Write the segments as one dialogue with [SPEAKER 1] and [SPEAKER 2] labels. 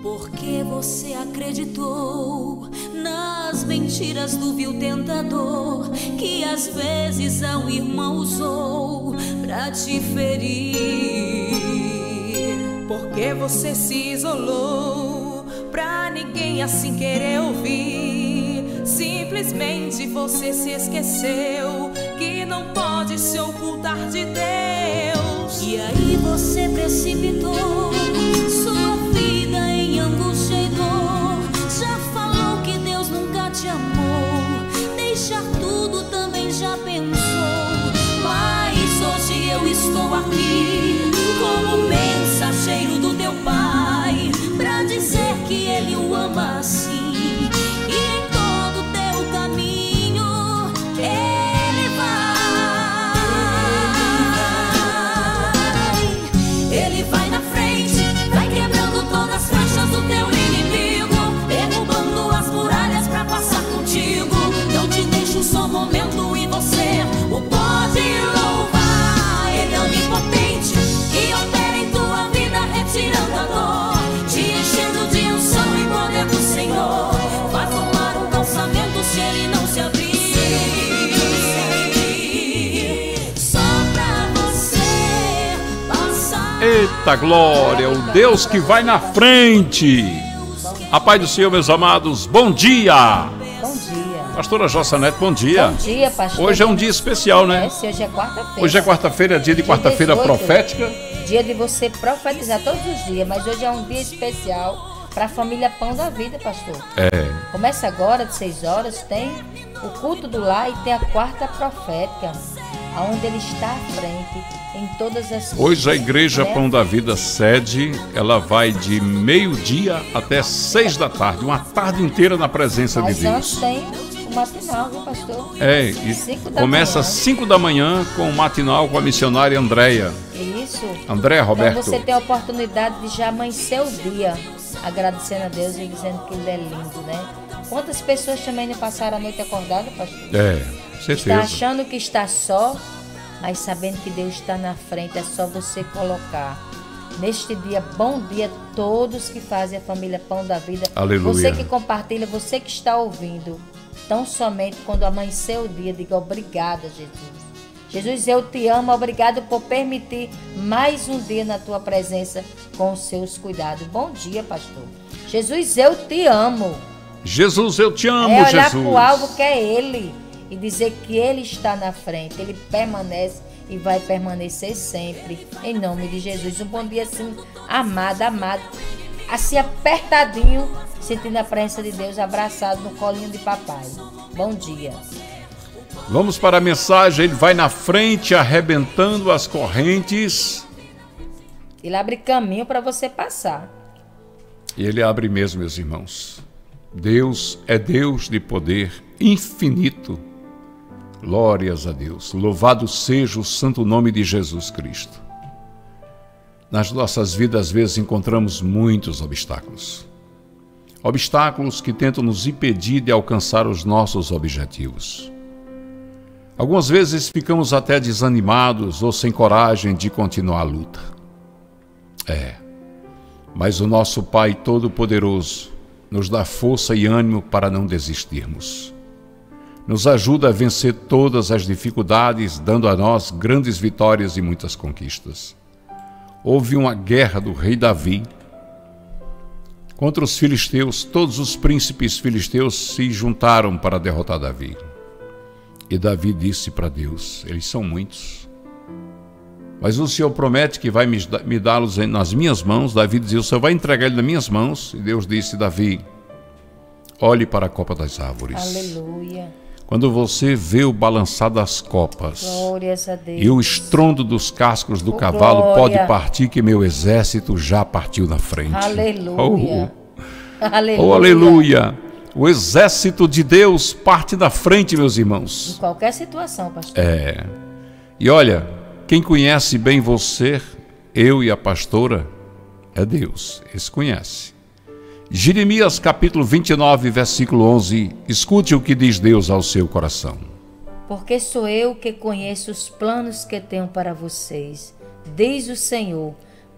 [SPEAKER 1] Porque você acreditou nas mentiras do vil tentador, que às vezes a um irmão usou pra te ferir.
[SPEAKER 2] Porque você se isolou pra ninguém assim querer ouvir. Simplesmente você se esqueceu que não pode se ocultar de Deus.
[SPEAKER 1] E aí você precipitou sua vida em angústia e dor. Já falou que Deus nunca te amou, deixar tudo também já pensou. Mas hoje eu estou aqui como mensageiro do teu Pai, pra dizer que Ele o ama assim. Do teu inimigo, derrubando as muralhas pra passar contigo. Não te deixe só um momento e você o pode louvar. Ele é onipotente, que opera em tua vida, retirando a dor, te enchendo de unção e poder do Senhor. Vai formar um calçamento se ele não se abrir. Só pra você passar.
[SPEAKER 3] Eita glória, o Deus que vai na frente. A paz do Senhor, meus amados, bom dia.
[SPEAKER 4] Bom dia.
[SPEAKER 3] Pastora Jossa Neto, bom dia.
[SPEAKER 4] Bom dia, pastor.
[SPEAKER 3] Hoje é um dia especial, né?
[SPEAKER 4] Hoje é quarta-feira.
[SPEAKER 3] Hoje é quarta-feira, dia de quarta-feira profética.
[SPEAKER 4] Dia de você profetizar todos os dias, mas hoje é um dia especial para a família Pão da Vida, pastor. Começa agora, de 6 horas, tem o culto do lar e tem a quarta profética, onde ele está à frente em todas as coisas.
[SPEAKER 3] Hoje a Igreja Pão da Vida sede, ela vai de meio-dia até 6 da tarde, uma tarde inteira na presença de Deus.
[SPEAKER 4] Mas antes tem o matinal, viu, pastor?
[SPEAKER 3] Começa às 5 da manhã com o matinal com a missionária Andréia.
[SPEAKER 4] Isso.
[SPEAKER 3] Andréia Roberto.
[SPEAKER 4] Então você tem a oportunidade de já amanhecer o dia agradecendo a Deus e dizendo que Ele é lindo, né? Quantas pessoas também não passaram a noite acordada, pastor?
[SPEAKER 3] Certeza.
[SPEAKER 4] Está achando que está só, mas sabendo que Deus está na frente, é só você colocar. Neste dia, bom dia a todos que fazem a família Pão da Vida.
[SPEAKER 3] Aleluia.
[SPEAKER 4] Você que compartilha, você que está ouvindo. Tão somente quando amanhecer o dia, diga obrigada, Jesus. Jesus, eu te amo, obrigado por permitir mais um dia na tua presença com os seus cuidados. Bom dia, pastor. Jesus, eu te amo.
[SPEAKER 3] Jesus, eu te amo,
[SPEAKER 4] Jesus. É olhar
[SPEAKER 3] Jesus.
[SPEAKER 4] para o alvo que é Ele e dizer que Ele está na frente, Ele permanece e vai permanecer sempre, em nome de Jesus. Um bom dia assim, amado, assim apertadinho, sentindo a presença de Deus, abraçado no colinho de papai. Bom dia.
[SPEAKER 3] Vamos para a mensagem. Ele vai na frente arrebentando as correntes.
[SPEAKER 4] Ele abre caminho para você passar.
[SPEAKER 3] E Ele abre mesmo, meus irmãos. Deus é Deus de poder infinito. Glórias a Deus. Louvado seja o santo nome de Jesus Cristo. Nas nossas vidas, às vezes, encontramos muitos obstáculos. Obstáculos que tentam nos impedir de alcançar os nossos objetivos. Algumas vezes ficamos até desanimados ou sem coragem de continuar a luta. Mas o nosso Pai Todo-Poderoso nos dá força e ânimo para não desistirmos. Nos ajuda a vencer todas as dificuldades, dando a nós grandes vitórias e muitas conquistas. Houve uma guerra do rei Davi contra os filisteus. Todos os príncipes filisteus se juntaram para derrotar Davi. E Davi disse para Deus, eles são muitos, mas o Senhor promete que vai me dá-los nas minhas mãos. Davi dizia, o Senhor vai entregar ele nas minhas mãos. E Deus disse, Davi, olhe para a copa das árvores.
[SPEAKER 4] Aleluia.
[SPEAKER 3] Quando você vê o balançar das copas
[SPEAKER 4] Glórias a Deus.
[SPEAKER 3] E o estrondo dos cascos do cavalo,
[SPEAKER 4] glória.
[SPEAKER 3] Pode partir que meu exército já partiu na frente.
[SPEAKER 4] Aleluia.
[SPEAKER 3] Oh, aleluia. O exército de Deus parte da frente, meus irmãos.
[SPEAKER 4] Em qualquer situação, pastor.
[SPEAKER 3] E olha, quem conhece bem você, eu e a pastora, é Deus. Esse conhece. Jeremias capítulo 29, versículo 11. Escute o que diz Deus ao seu coração.
[SPEAKER 4] Porque sou eu que conheço os planos que tenho para vocês, diz o Senhor,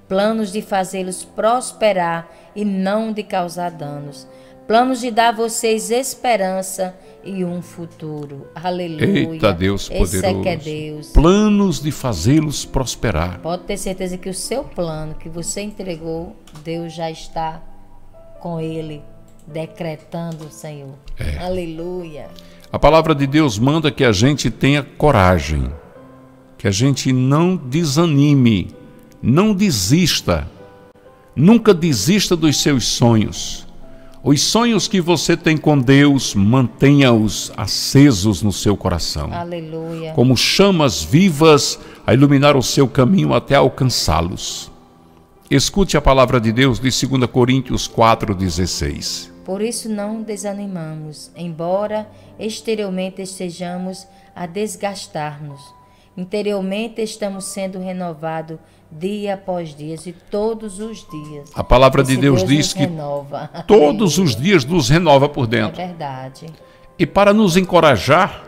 [SPEAKER 4] planos de fazê-los prosperar e não de causar danos, planos de dar a vocês esperança e um futuro. Aleluia.
[SPEAKER 3] Eita, Deus poderoso.
[SPEAKER 4] Esse é que é Deus.
[SPEAKER 3] Planos de fazê-los prosperar.
[SPEAKER 4] Pode ter certeza que o seu plano que você entregou, Deus já está com ele, decretando, Senhor. Aleluia.
[SPEAKER 3] A palavra de Deus manda que a gente tenha coragem, que a gente não desanime, não desista, nunca desista dos seus sonhos. Os sonhos que você tem com Deus, mantenha-os acesos no seu coração.
[SPEAKER 4] Aleluia.
[SPEAKER 3] Como chamas vivas a iluminar o seu caminho até alcançá-los. Escute a palavra de Deus de 2 Coríntios 4,16.
[SPEAKER 4] Por isso não desanimamos, embora exteriormente estejamos a desgastar-nos. Interiormente estamos sendo renovados dia após dia e todos os dias.
[SPEAKER 3] A palavra de Deus diz que
[SPEAKER 4] renova.
[SPEAKER 3] todos os dias nos renova por dentro.
[SPEAKER 4] É verdade.
[SPEAKER 3] E para nos encorajar,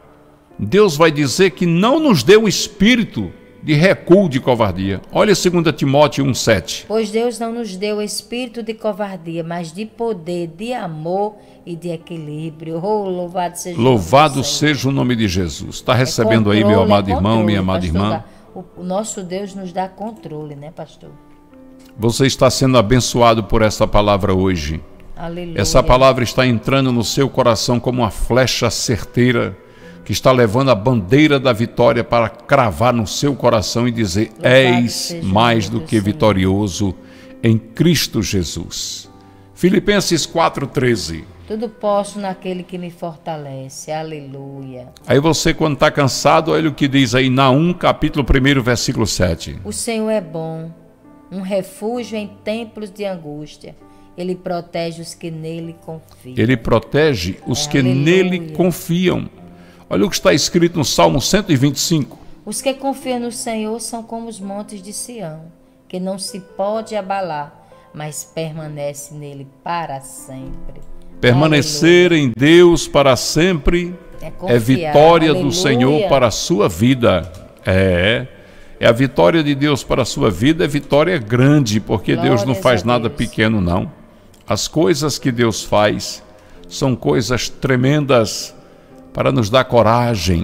[SPEAKER 3] Deus vai dizer que não nos deu um espírito de recuo, de covardia. Olha 2 Timóteo 1,7.
[SPEAKER 4] Pois Deus não nos deu espírito de covardia, mas de poder, de amor e de equilíbrio. Oh, louvado seja o nome do Senhor.
[SPEAKER 3] Seja o nome de Jesus. Está recebendo aí, meu amado irmão, minha amada irmã?
[SPEAKER 4] O nosso Deus nos dá controle, né, pastor?
[SPEAKER 3] Você está sendo abençoado por essa palavra hoje.
[SPEAKER 4] Aleluia.
[SPEAKER 3] Essa palavra está entrando no seu coração como uma flecha certeira que está levando a bandeira da vitória para cravar no seu coração e dizer: és mais do que vitorioso em Cristo Jesus. Filipenses 4,13.
[SPEAKER 4] Tudo posso naquele que me fortalece. Aleluia.
[SPEAKER 3] Aí você, quando está cansado, olha o que diz aí Naum, capítulo 1, versículo 7.
[SPEAKER 4] O Senhor é bom, um refúgio em tempos de angústia. Ele protege os que nele confiam.
[SPEAKER 3] Ele protege os que nele confiam. Olha o que está escrito no Salmo 125.
[SPEAKER 4] Os que confiam no Senhor são como os montes de Sião, que não se pode abalar, mas permanece nele para sempre.
[SPEAKER 3] Permanecer em Deus para sempre é vitória do Senhor para a sua vida. É a vitória de Deus para a sua vida, é vitória grande, porque Deus não faz nada pequeno, não. As coisas que Deus faz são coisas tremendas para nos dar coragem.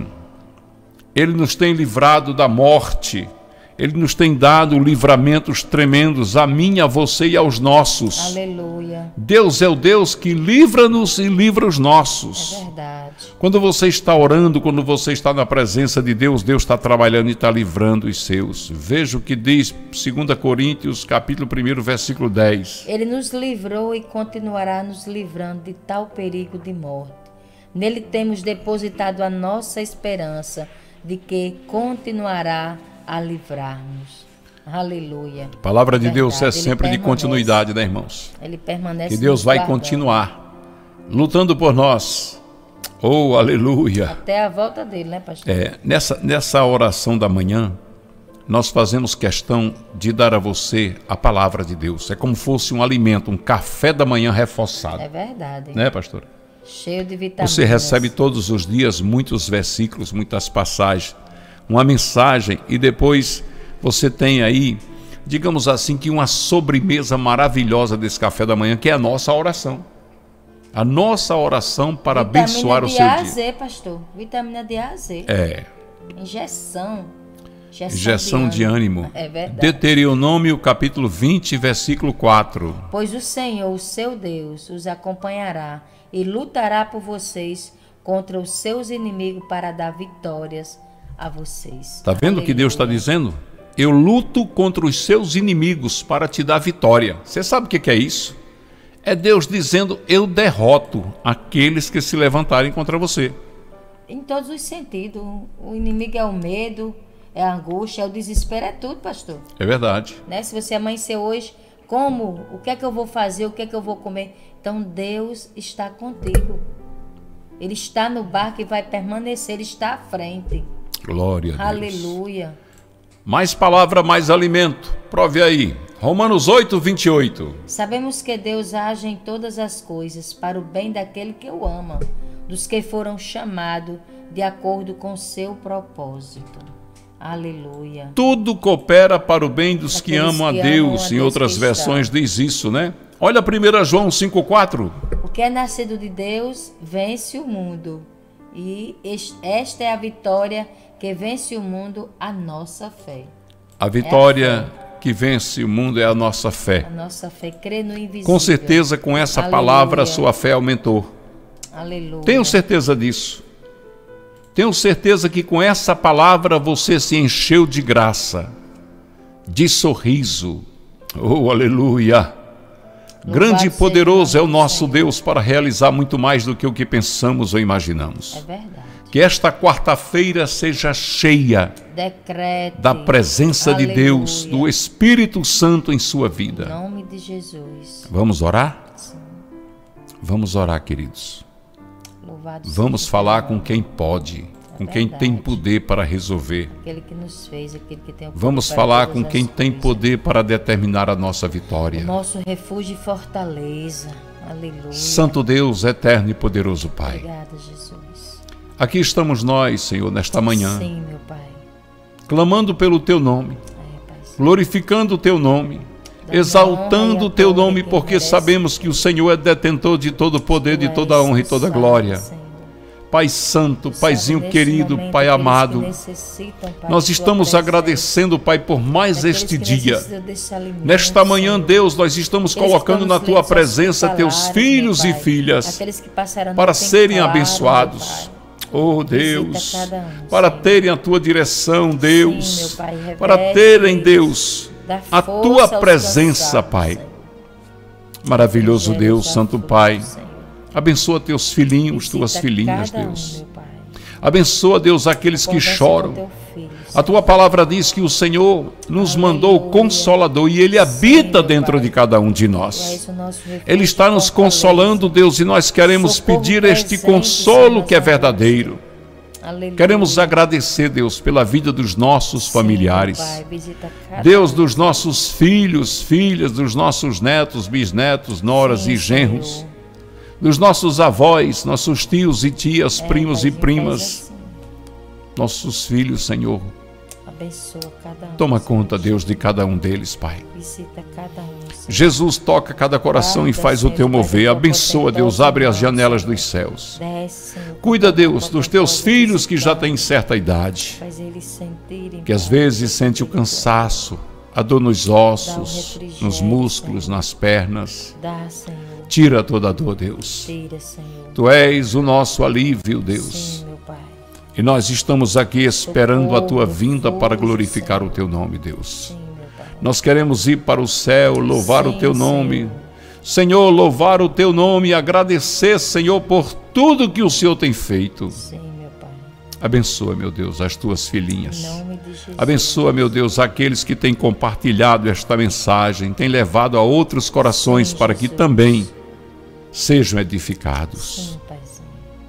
[SPEAKER 3] Ele nos tem livrado da morte. Ele nos tem dado livramentos tremendos, a mim, a você e aos nossos.
[SPEAKER 4] Aleluia.
[SPEAKER 3] Deus é o Deus que livra-nos e livra os nossos.
[SPEAKER 4] É verdade.
[SPEAKER 3] Quando você está orando, quando você está na presença de Deus, Deus está trabalhando e está livrando os seus. Veja o que diz 2 Coríntios, capítulo 1, versículo 10.
[SPEAKER 4] Ele nos livrou e continuará nos livrando de tal perigo de morte. Nele temos depositado a nossa esperança de que continuará a livrar-nos. Aleluia.
[SPEAKER 3] A palavra de Deus é sempre de continuidade, né, irmãos?
[SPEAKER 4] Ele permanece.
[SPEAKER 3] Que Deus vai continuar lutando por nós. Oh, aleluia.
[SPEAKER 4] Até a volta dele, né, pastor?
[SPEAKER 3] Nessa oração da manhã, nós fazemos questão de dar a você a palavra de Deus. É como se fosse um alimento, um café da manhã reforçado.
[SPEAKER 4] É verdade.
[SPEAKER 3] Né, pastor?
[SPEAKER 4] Cheio de vitaminas.
[SPEAKER 3] Você recebe todos os dias muitos versículos, muitas passagens, uma mensagem, e depois você tem aí, digamos assim, que uma sobremesa maravilhosa desse café da manhã, que é a nossa oração. A nossa oração para abençoar o seu dia.
[SPEAKER 4] Vitamina D a Z, pastor. Vitamina D a Z. Injeção de ânimo. É verdade.
[SPEAKER 3] Deuteronômio capítulo 20, versículo 4.
[SPEAKER 4] Pois o Senhor, o seu Deus, os acompanhará e lutará por vocês contra os seus inimigos para dar vitórias a vocês.
[SPEAKER 3] Está vendo o que Deus está dizendo? Eu luto contra os seus inimigos para te dar vitória. Você sabe o que é isso? É Deus dizendo: eu derroto aqueles que se levantarem contra você.
[SPEAKER 4] Em todos os sentidos. O inimigo é o medo, é a angústia, é o desespero, é tudo, pastor.
[SPEAKER 3] É verdade.
[SPEAKER 4] Né? Se você amanhecer hoje, como? O que é que eu vou fazer? O que é que eu vou comer? Então Deus está contigo. Ele está no barco e vai permanecer, Ele está à frente.
[SPEAKER 3] Glória a Deus.
[SPEAKER 4] Aleluia.
[SPEAKER 3] Mais palavra, mais alimento. Prove aí. Romanos 8, 28.
[SPEAKER 4] Sabemos que Deus age em todas as coisas para o bem daquele que o ama, dos que foram chamados de acordo com seu propósito. Aleluia.
[SPEAKER 3] Tudo coopera para o bem dos que
[SPEAKER 4] Aqueles
[SPEAKER 3] amam a
[SPEAKER 4] que
[SPEAKER 3] Deus.
[SPEAKER 4] amam a
[SPEAKER 3] Em
[SPEAKER 4] Deus
[SPEAKER 3] outras
[SPEAKER 4] que
[SPEAKER 3] versões
[SPEAKER 4] está.
[SPEAKER 3] diz isso, né? Olha 1 João 5,4.
[SPEAKER 4] O que é nascido de Deus vence o mundo. E esta é a vitória que vence o mundo, a nossa fé.
[SPEAKER 3] A vitória que vence o mundo é a nossa
[SPEAKER 4] A
[SPEAKER 3] fé.
[SPEAKER 4] nossa fé crê no invisível.
[SPEAKER 3] Com certeza, com essa
[SPEAKER 4] Aleluia.
[SPEAKER 3] palavra, a sua fé aumentou.
[SPEAKER 4] Aleluia.
[SPEAKER 3] Tenho certeza disso. Tenho certeza que com essa palavra você se encheu de graça, de sorriso. Oh, aleluia! Grande e
[SPEAKER 4] seja
[SPEAKER 3] poderoso
[SPEAKER 4] o
[SPEAKER 3] é o
[SPEAKER 4] nome do
[SPEAKER 3] nosso
[SPEAKER 4] Senhor.
[SPEAKER 3] Deus para realizar muito mais do que o que pensamos ou imaginamos.
[SPEAKER 4] É verdade.
[SPEAKER 3] Que esta quarta-feira seja cheia
[SPEAKER 4] Decrete.
[SPEAKER 3] da presença de Deus,
[SPEAKER 4] Aleluia.
[SPEAKER 3] do Espírito Santo em sua
[SPEAKER 4] Em
[SPEAKER 3] vida.
[SPEAKER 4] nome de Jesus.
[SPEAKER 3] Vamos orar? Vamos orar, queridos.
[SPEAKER 4] Louvado
[SPEAKER 3] Vamos
[SPEAKER 4] seja
[SPEAKER 3] falar
[SPEAKER 4] o
[SPEAKER 3] com
[SPEAKER 4] nome.
[SPEAKER 3] quem pode, com quem tem
[SPEAKER 4] verdade.
[SPEAKER 3] poder para resolver.
[SPEAKER 4] Aquele que nos fez, aquele que tem o poder
[SPEAKER 3] Vamos
[SPEAKER 4] para
[SPEAKER 3] falar
[SPEAKER 4] todas
[SPEAKER 3] com quem
[SPEAKER 4] as
[SPEAKER 3] tem
[SPEAKER 4] coisas.
[SPEAKER 3] poder para determinar a nossa vitória.
[SPEAKER 4] Nosso refúgio e fortaleza. Aleluia.
[SPEAKER 3] Santo Deus, eterno e poderoso Pai.
[SPEAKER 4] Obrigada, Jesus.
[SPEAKER 3] Aqui estamos nós, Senhor, nesta manhã,
[SPEAKER 4] Sim, meu Pai.
[SPEAKER 3] clamando pelo Teu nome,
[SPEAKER 4] É, Pai.
[SPEAKER 3] glorificando o Teu nome, exaltando o Teu nome, porque sabemos que o Senhor é detentor de todo o poder, de toda a honra e toda a glória. Pai Santo, Paizinho querido, Pai amado, nós estamos agradecendo, Pai, por mais este dia. Nesta manhã, Deus, nós estamos colocando na Tua presença Teus filhos e filhas para serem abençoados. Oh Deus, para terem a Tua direção, Deus, para terem, Deus, a Tua presença, Pai. Maravilhoso Deus, Santo Pai. Abençoa Teus filhinhos, Tuas filhinhas, Deus. Abençoa, Deus, aqueles que choram. A Tua palavra diz que o Senhor nos mandou o Consolador e Ele habita dentro de cada um de nós. Ele está nos consolando, Deus, e nós queremos pedir este consolo que é verdadeiro. Queremos agradecer, Deus, pela vida dos nossos familiares. Deus, dos nossos filhos, filhas, dos nossos netos, bisnetos, noras e genros. Dos nossos avós, nossos tios e tias, primos e primas. Nossos filhos, Senhor.
[SPEAKER 4] Abençoa cada um.
[SPEAKER 3] Toma conta, Deus, de cada um deles, Pai.
[SPEAKER 4] Visita cada um, Senhor.
[SPEAKER 3] Jesus, toca cada coração e faz o Teu mover. Abençoa, Deus, abre as janelas dos céus.
[SPEAKER 4] Desce, Senhor,
[SPEAKER 3] Cuida,
[SPEAKER 4] com
[SPEAKER 3] Deus,
[SPEAKER 4] tua
[SPEAKER 3] dos Teus
[SPEAKER 4] glória,
[SPEAKER 3] filhos que já
[SPEAKER 4] visita,
[SPEAKER 3] têm certa idade,
[SPEAKER 4] faz eles sentirem,
[SPEAKER 3] que às
[SPEAKER 4] Pai,
[SPEAKER 3] vezes sente o cansaço, a dor nos ossos,
[SPEAKER 4] refrigério,
[SPEAKER 3] nos músculos,
[SPEAKER 4] Senhor.
[SPEAKER 3] nas pernas.
[SPEAKER 4] Dá, Senhor.
[SPEAKER 3] Tira toda a dor, Deus.
[SPEAKER 4] Tira, Senhor.
[SPEAKER 3] Tu és o nosso alívio, Deus.
[SPEAKER 4] Sim, meu Pai.
[SPEAKER 3] E nós estamos aqui esperando a Tua
[SPEAKER 4] Socorro,
[SPEAKER 3] vinda para
[SPEAKER 4] força,
[SPEAKER 3] glorificar
[SPEAKER 4] Senhor.
[SPEAKER 3] o Teu nome, Deus.
[SPEAKER 4] Sim, meu Pai.
[SPEAKER 3] Nós queremos ir para o céu, louvar o
[SPEAKER 4] Sim,
[SPEAKER 3] Teu nome.
[SPEAKER 4] Senhor.
[SPEAKER 3] Senhor, louvar o Teu nome e agradecer, Senhor, por tudo que o Senhor tem feito.
[SPEAKER 4] Sim, meu Pai.
[SPEAKER 3] Abençoa, meu Deus, as Tuas
[SPEAKER 4] Em
[SPEAKER 3] filhinhas.
[SPEAKER 4] nome de Jesus.
[SPEAKER 3] Abençoa, meu Deus, aqueles que têm compartilhado esta mensagem, têm levado a outros corações
[SPEAKER 4] Sim,
[SPEAKER 3] para que
[SPEAKER 4] Jesus.
[SPEAKER 3] também sejam edificados.
[SPEAKER 4] Sim, Paizinho.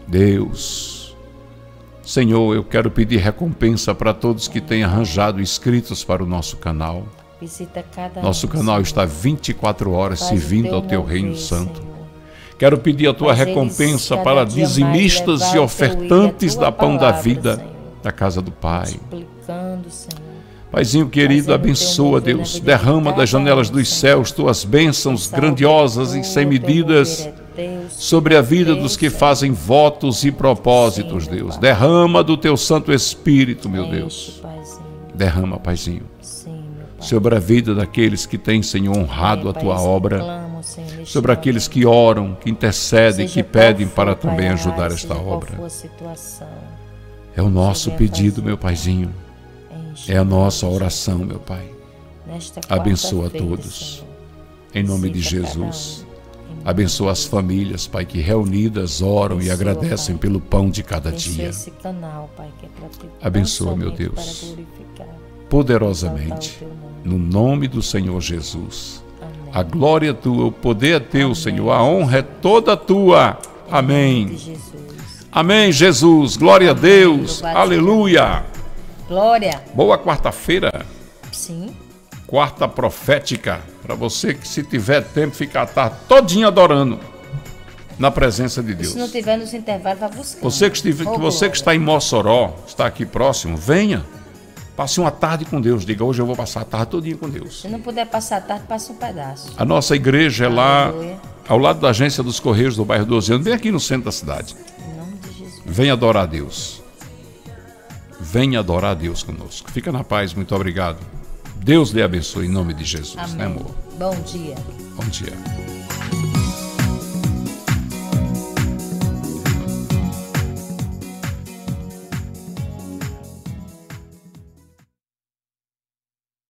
[SPEAKER 3] Deus, Senhor, eu quero pedir recompensa para todos que têm arranjado inscritos para o nosso canal.
[SPEAKER 4] Visita cada
[SPEAKER 3] Nosso
[SPEAKER 4] um,
[SPEAKER 3] canal
[SPEAKER 4] Senhor.
[SPEAKER 3] está 24 horas
[SPEAKER 4] Faz o
[SPEAKER 3] servindo
[SPEAKER 4] teu
[SPEAKER 3] ao Teu
[SPEAKER 4] mover,
[SPEAKER 3] reino santo.
[SPEAKER 4] Senhor.
[SPEAKER 3] Quero pedir a Tua
[SPEAKER 4] Faz eles
[SPEAKER 3] recompensa
[SPEAKER 4] cada
[SPEAKER 3] para
[SPEAKER 4] dia mais
[SPEAKER 3] dizimistas
[SPEAKER 4] levar
[SPEAKER 3] e
[SPEAKER 4] o
[SPEAKER 3] ofertantes
[SPEAKER 4] Teu e a
[SPEAKER 3] da
[SPEAKER 4] Tua
[SPEAKER 3] Pão da
[SPEAKER 4] palavra,
[SPEAKER 3] Vida,
[SPEAKER 4] Senhor.
[SPEAKER 3] da casa do Pai.
[SPEAKER 4] Multiplicando, Senhor.
[SPEAKER 3] Paizinho querido,
[SPEAKER 4] Fazendo
[SPEAKER 3] abençoa,
[SPEAKER 4] teu mover na
[SPEAKER 3] Deus.
[SPEAKER 4] vida de
[SPEAKER 3] Derrama
[SPEAKER 4] cada
[SPEAKER 3] das janelas
[SPEAKER 4] um,
[SPEAKER 3] dos
[SPEAKER 4] Senhor.
[SPEAKER 3] céus Tuas bênçãos
[SPEAKER 4] Essa
[SPEAKER 3] grandiosas e
[SPEAKER 4] abertura,
[SPEAKER 3] sem
[SPEAKER 4] teu
[SPEAKER 3] medidas
[SPEAKER 4] mover é Deus,
[SPEAKER 3] sobre a vida
[SPEAKER 4] Deus,
[SPEAKER 3] dos que
[SPEAKER 4] Senhor.
[SPEAKER 3] fazem votos e propósitos,
[SPEAKER 4] Sim, meu
[SPEAKER 3] Deus.
[SPEAKER 4] Pai.
[SPEAKER 3] Derrama do Teu Santo Espírito, meu
[SPEAKER 4] Enche,
[SPEAKER 3] Deus.
[SPEAKER 4] Paizinho.
[SPEAKER 3] Derrama, Paizinho,
[SPEAKER 4] Sim, meu Pai.
[SPEAKER 3] sobre a vida daqueles que têm, Senhor, honrado a Tua
[SPEAKER 4] Paizinho,
[SPEAKER 3] obra,
[SPEAKER 4] clamo, Senhor, neste
[SPEAKER 3] sobre aqueles
[SPEAKER 4] momento.
[SPEAKER 3] que oram, que intercedem,
[SPEAKER 4] Seja
[SPEAKER 3] que pedem
[SPEAKER 4] qual
[SPEAKER 3] para
[SPEAKER 4] for, Pai,
[SPEAKER 3] também
[SPEAKER 4] a
[SPEAKER 3] ajudar
[SPEAKER 4] área,
[SPEAKER 3] esta
[SPEAKER 4] seja qual
[SPEAKER 3] obra.
[SPEAKER 4] for a situação,
[SPEAKER 3] É o nosso
[SPEAKER 4] Seja
[SPEAKER 3] pedido,
[SPEAKER 4] fazer,
[SPEAKER 3] meu Paizinho.
[SPEAKER 4] enche,
[SPEAKER 3] É a nossa
[SPEAKER 4] Deus,
[SPEAKER 3] oração, meu Pai.
[SPEAKER 4] nesta
[SPEAKER 3] Abençoa
[SPEAKER 4] quarta-feira,
[SPEAKER 3] todos.
[SPEAKER 4] Senhor.
[SPEAKER 3] Em nome de
[SPEAKER 4] Visita cada
[SPEAKER 3] Jesus.
[SPEAKER 4] um. Em nome
[SPEAKER 3] Abençoa
[SPEAKER 4] de
[SPEAKER 3] as famílias, Pai, que reunidas oram e
[SPEAKER 4] Abençoa,
[SPEAKER 3] agradecem
[SPEAKER 4] Pai.
[SPEAKER 3] pelo pão de cada
[SPEAKER 4] Abençoa
[SPEAKER 3] dia.
[SPEAKER 4] esse canal, Pai, que é para ti.
[SPEAKER 3] Abençoa,
[SPEAKER 4] tão
[SPEAKER 3] meu
[SPEAKER 4] somente
[SPEAKER 3] Deus.
[SPEAKER 4] Para glorificar,
[SPEAKER 3] Poderosamente,
[SPEAKER 4] exaltar o teu nome.
[SPEAKER 3] no nome do Senhor Jesus.
[SPEAKER 4] Amém.
[SPEAKER 3] A glória é tua, o poder é teu,
[SPEAKER 4] Amém.
[SPEAKER 3] Senhor. A honra é toda tua.
[SPEAKER 4] Em nome
[SPEAKER 3] Amém.
[SPEAKER 4] de Jesus.
[SPEAKER 3] Amém, Jesus. Glória a Deus.
[SPEAKER 4] Louvado
[SPEAKER 3] Aleluia.
[SPEAKER 4] Glória.
[SPEAKER 3] Boa quarta-feira.
[SPEAKER 4] Sim.
[SPEAKER 3] Quarta profética. Para você que, se tiver tempo, ficar a tarde todinha adorando na presença de Deus.
[SPEAKER 4] Se não tiver nos intervalos, vai buscar.
[SPEAKER 3] Você que está em Mossoró, está aqui próximo, venha. Passe uma tarde com Deus. Diga, hoje eu vou passar a tarde todinha com Deus.
[SPEAKER 4] Se não puder passar a tarde, passa um pedaço.
[SPEAKER 3] A nossa igreja é lá,
[SPEAKER 4] Aleluia.
[SPEAKER 3] ao lado da agência dos Correios do bairro 12 anos, bem aqui no centro da cidade.
[SPEAKER 4] Em nome de Jesus.
[SPEAKER 3] Venha adorar a Deus. Venha adorar a Deus conosco. Fica na paz, muito obrigado. Deus lhe abençoe em nome de Jesus,
[SPEAKER 4] Amém.
[SPEAKER 3] né, amor?
[SPEAKER 4] Bom dia.
[SPEAKER 3] Bom dia.